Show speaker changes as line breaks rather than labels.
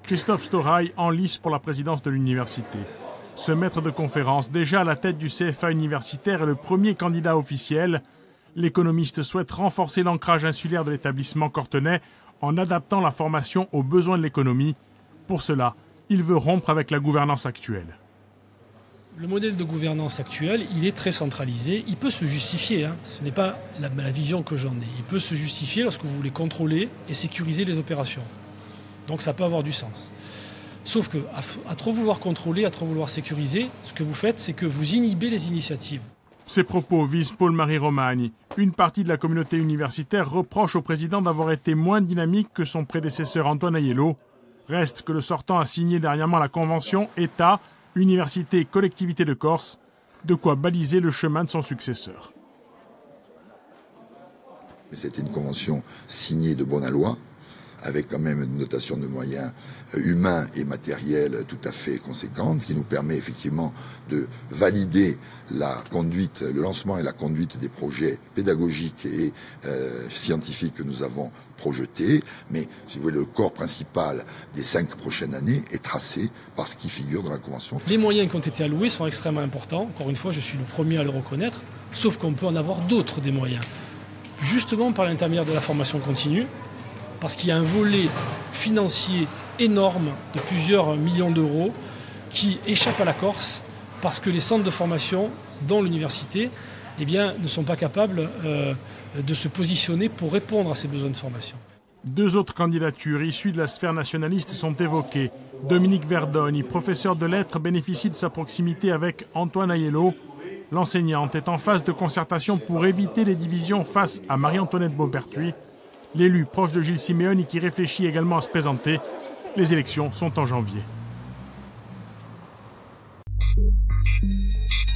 Christophe Storail en lice pour la présidence de l'université. Ce maître de conférence, déjà à la tête du CFA universitaire, est le premier candidat officiel. L'économiste souhaite renforcer l'ancrage insulaire de l'établissement cortenay en adaptant la formation aux besoins de l'économie. Pour cela, il veut rompre avec la gouvernance actuelle.
Le modèle de gouvernance actuel, il est très centralisé. Il peut se justifier, ce n'est pas la vision que j'en ai. Il peut se justifier lorsque vous voulez contrôler et sécuriser les opérations. Donc ça peut avoir du sens. Sauf qu'à trop vouloir contrôler, à trop vouloir sécuriser, ce que vous faites, c'est que vous inhibez les initiatives.
Ces propos visent Paul-Marie Romagne. Une partie de la communauté universitaire reproche au président d'avoir été moins dynamique que son prédécesseur Antoine Aiello. Reste que le sortant a signé dernièrement la convention État, Université, Collectivité de Corse, de quoi baliser le chemin de son successeur.
C'était une convention signée de bonne loi, avec quand même une dotation de moyens humains et matériels tout à fait conséquente, qui nous permet effectivement de valider la conduite, le lancement et la conduite des projets pédagogiques et scientifiques que nous avons projetés. Mais, si vous voulez, le corps principal des 5 prochaines années est tracé par ce qui figure dans la Convention.
Les moyens qui ont été alloués sont extrêmement importants. Encore une fois, je suis le premier à le reconnaître, sauf qu'on peut en avoir d'autres des moyens. Justement par l'intermédiaire de la formation continue, parce qu'il y a un volet financier énorme de plusieurs millions d'euros qui échappe à la Corse parce que les centres de formation, dont l'université, ne sont pas capables de se positionner pour répondre à ces besoins de formation.
2 autres candidatures issues de la sphère nationaliste sont évoquées. Dominique Verdogne, professeur de lettres, bénéficie de sa proximité avec Antoine Aiello. L'enseignante est en phase de concertation pour éviter les divisions face à Marie-Antoinette Beaupertuis. L'élu proche de Gilles Simeoni qui réfléchit également à se présenter. Les élections sont en janvier.